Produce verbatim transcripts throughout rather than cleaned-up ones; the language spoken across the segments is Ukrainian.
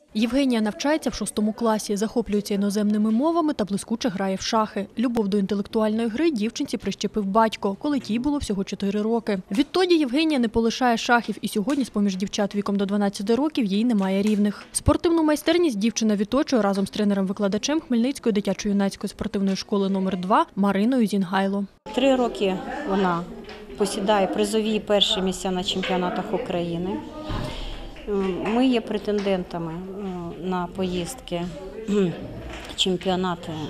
Євгенія навчається в шостому класі, захоплюється іноземними мовами та блискуче грає в шахи. Любов до інтелектуальної гри дівчинці прищепив батько, коли тій було всього чотири роки. Відтоді Євгенія не полишає шахів і сьогодні з-поміж дівчат віком до дванадцяти років їй немає рівних. Спортивну майстерність дівчина відточує разом з тренером-викладачем Хмельницької дитячо-юнацької спортивної школи номер два Мариною Зінгайло. Три роки вона посідає призові перші місця на чемпіонатах України. Ми є претендентами на поїздки, чемпіонати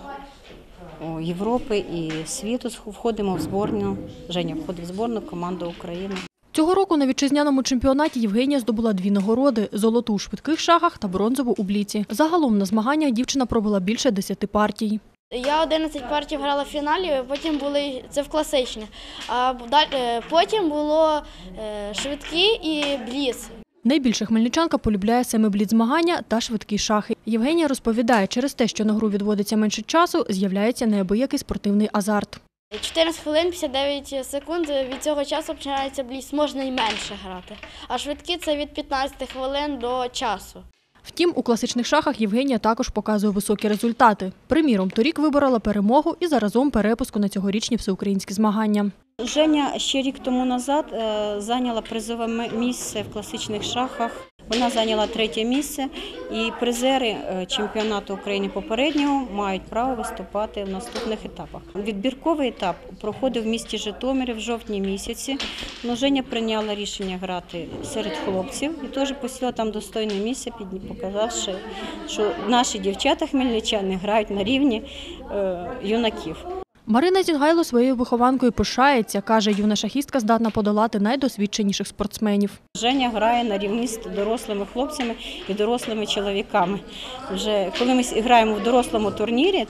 Європи і світу. Входимо в збірну, Женя входить в збірну команду України. Цього року на вітчизняному чемпіонаті Євгенія здобула дві нагороди – золоту у швидких шахах та бронзову у бліці. Загалом на змаганнях дівчина провела більше десяти партій. Я одинадцять партій грала в фіналі, потім були, це в класичних, а потім було швидкі і бліц. Найбільше хмельничанка полюбляє семибліц-змагання та швидкі шахи. Євгенія розповідає, через те, що на гру відводиться менше часу, з'являється неабиякий спортивний азарт. чотирнадцять хвилин п'ятдесят дев'ять секунд, від цього часу починається бліц, можна і менше грати. А швидкі – це від п'ятнадцяти хвилин до часу. Втім, у класичних шахах Євгенія також показує високі результати. Приміром, торік виборола перемогу і заразом перепуску на цьогорічні всеукраїнські змагання. Женя ще рік тому назад зайняла призове місце в класичних шахах. Вона зайняла третє місце, і призери чемпіонату України попереднього мають право виступати в наступних етапах. Відбірковий етап проходив в місті Житомирі в жовтні місяці. Но Женя прийняла рішення грати серед хлопців і теж посіла там достойне місце, показавши, що наші дівчата хмельничани грають на рівні юнаків. Марина Зінгайло своєю вихованкою пишається. Каже, юна шахістка здатна подолати найдосвідченіших спортсменів. Женя грає на рівні з дорослими хлопцями і дорослими чоловіками. Вже коли ми граємо в дорослому турнірі,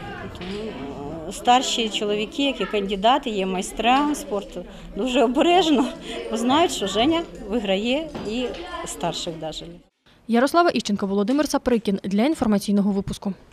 старші чоловіки, які кандидати, є майстра спорту, дуже обережно знають, що Женя виграє і старших навіть. Ярослава Іщенко, Володимир Саприкін для інформаційного випуску.